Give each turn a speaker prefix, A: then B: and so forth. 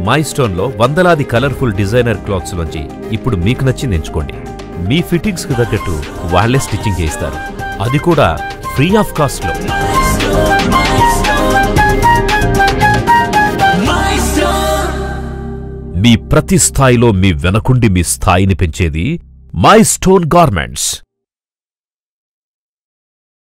A: మైస్టోన్లో వందలాది colourful designer clothes లోంచి ఇప్పుడు మీకు నచ్చింది ఎంచుకోండి. మీ ఫిట్టింగ్స్ కు తగ్గట్టు వాళ్లే స్టిచ్చింగ్ చేయిస్తారు, అది కూడా ఫ్రీ ఆఫ్ కాస్ట్ లో. మీ ప్రతి స్థాయిలో మీ వెనకుండి మీ స్థాయిని పెంచేది మైస్టోన్ గార్మెంట్స్.